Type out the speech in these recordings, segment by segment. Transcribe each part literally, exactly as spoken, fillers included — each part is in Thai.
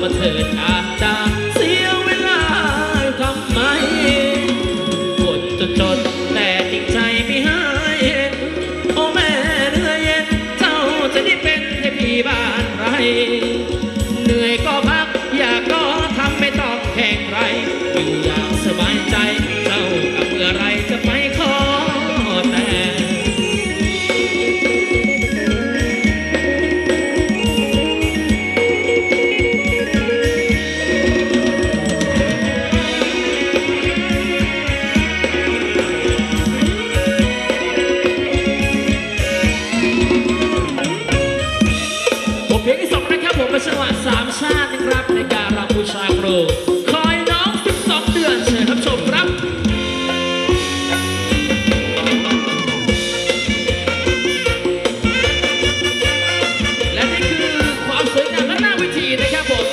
มาเถิดอาจจะเสียเวลาทำไมคนจนจนแต่จริงใจไม่หายเห็นโอ้แม่เรือเย็นเจ้าจะได้เป็นเทพีบ้านไรเหนื่อยก็พักอยากก็ทำไม่ต้องแข่งใครอยู่อย่างสบายใจเจ้ากับเมื่อไรจะไปขอแต่เพลงที่สองนะครับผมเป็นจังหวะสามชาตินะครับในการรำบูชาครูคอยน้องสิบสองเดือนเชิญรับชมครับและนี่คือความสวยงามและหน้าวิธีนะครับผม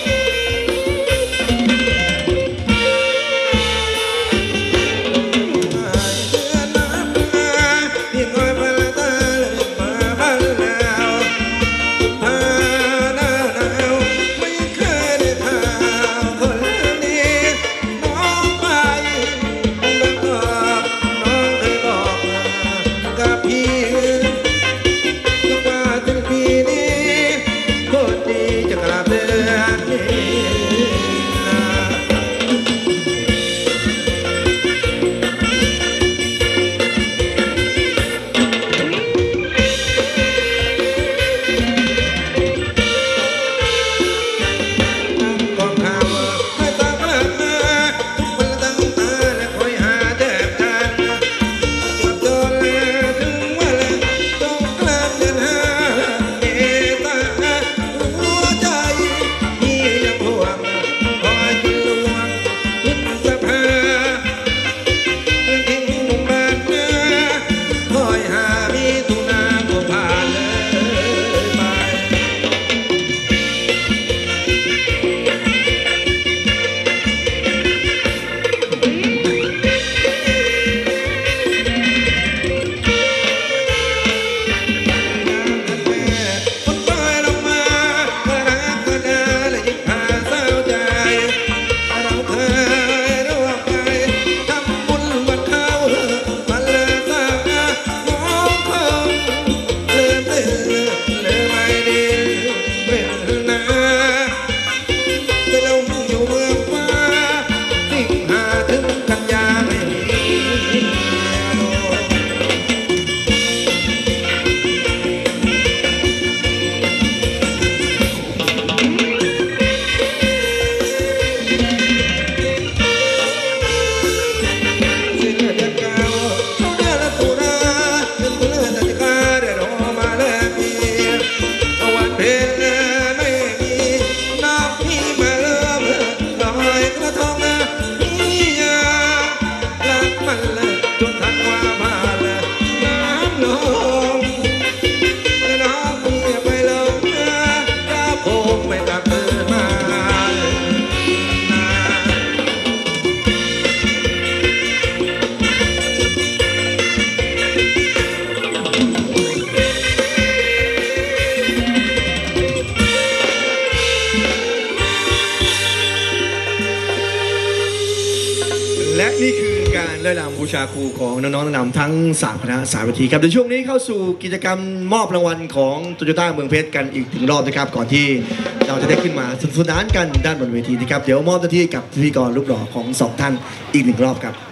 และนี่คือการเล่นรำบูชาครูของน้องๆนำทั้งสามคณะสามเวทีครับในช่วงนี้เข้าสู่กิจกรรมมอบรางวัลของโตโยต้าเมืองเพชรกันอีกถึงรอบนะครับก่อนที่เราจะได้ขึ้นมาสนุกสนานกันด้านบนเวทีนะครับเดี๋ยวมอบหน้าที่กับพิธีกรรูปหล่อของสองท่านอีกหนึ่งรอบครับ